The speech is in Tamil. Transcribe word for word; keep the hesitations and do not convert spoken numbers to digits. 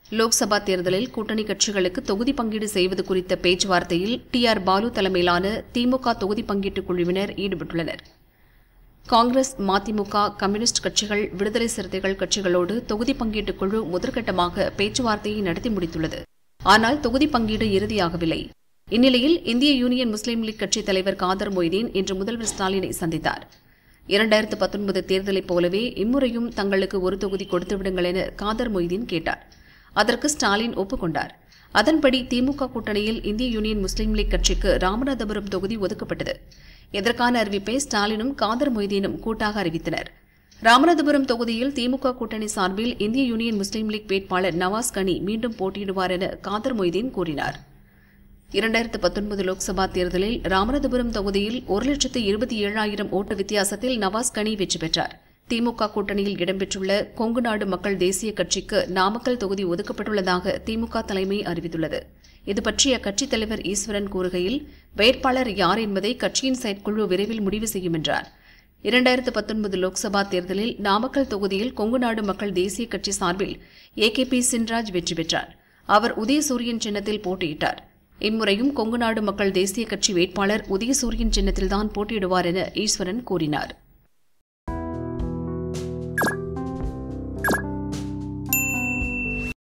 லோக்சபா தேர்தலில் கூட்டணி கட்சிகளுக்கு தொகுதி பங்கீடு செய்வது குறித்த பேச்சுவார்த்தையில் டி ஆர் பாலு தலைமையிலான திமுக தொகுதி பங்கீட்டுக் குழுவினர் ஈடுபட்டுள்ளனர். காங்கிரஸ், மதிமுக, கம்யூனிஸ்ட் கட்சிகள், விடுதலை சிறுத்தைகள் கட்சிகளோடு தொகுதி பங்கீட்டுக் குழு முதற்கட்டமாக பேச்சுவார்த்தையை நடத்தி முடித்துள்ளது. ஆனால் தொகுதி பங்கீடு இறுதியாகவில்லை. இந்நிலையில் இந்திய யூனியன் முஸ்லீம் லீக் கட்சித் தலைவர் காதர் மொய்தீன் இன்று முதல்வர் ஸ்டாலினை சந்தித்தார். இரண்டாயிரத்து பத்தொன்பது தேர்தலைப் போலவே இம்முறையும் தங்களுக்கு ஒரு தொகுதி கொடுத்துவிடுங்கள் என காதர் மொய்தீன் கேட்டார். அதற்கு ஸ்டாலின் ஒப்புக் கொண்டார். அதன்படி திமுக கூட்டணியில் இந்திய யூனியன் முஸ்லீம் லீக் கட்சிக்கு ராமநாதபுரம் தொகுதி ஒதுக்கப்பட்டது. இதற்கான அறிவிப்பை ஸ்டாலினும் காதர் மொய்தீனும் கூட்டாக அறிவித்தனர். ராமநாதபுரம் தொகுதியில் திமுக கூட்டணி சார்பில் இந்திய யூனியன் முஸ்லீம் லீக் வேட்பாளர் நவாஸ் கனி மீண்டும் போட்டியிடுவார் என காதர் மொய்தீன் கூறினார். இரண்டாயிரத்து பத்தொன்பது லோக்சபா தேர்தலில் ராமநாதபுரம் தொகுதியில் ஒரு லட்சத்து இருபத்தி ஏழாயிரம் ஓட்டு வித்தியாசத்தில் நவாஸ் கனி வெற்றி பெற்றார். திமுக கூட்டணியில் இடம்பெற்றுள்ள கொங்கு நாடு மக்கள் தேசிய கட்சிக்கு நாமக்கல் தொகுதி ஒதுக்கப்பட்டுள்ளதாக திமுக தலைமை அறிவித்துள்ளது. இதுபற்றி அக்கட்சித் தலைவர் ஈஸ்வரன் கூறுகையில், வேட்பாளர் யார் என்பதை கட்சியின் செயற்குழு விரைவில் முடிவு செய்யும் என்றார். இரண்டாயிரத்து பத்தொன்பது லோக்சபா தேர்தலில் நாமக்கல் தொகுதியில் கொங்கு நாடு மக்கள் தேசிய கட்சி சார்பில் ஏ கே பி சின்ராஜ் வெற்றி பெற்றார். அவர் உதயசூரியன் சின்னத்தில் போட்டியிட்டார். இம்முறையும் கொங்கு நாடு மக்கள் தேசிய கட்சி வேட்பாளர் உதயசூரியன் சின்னத்தில்தான் போட்டியிடுவார் என ஈஸ்வரன் கூறினார்.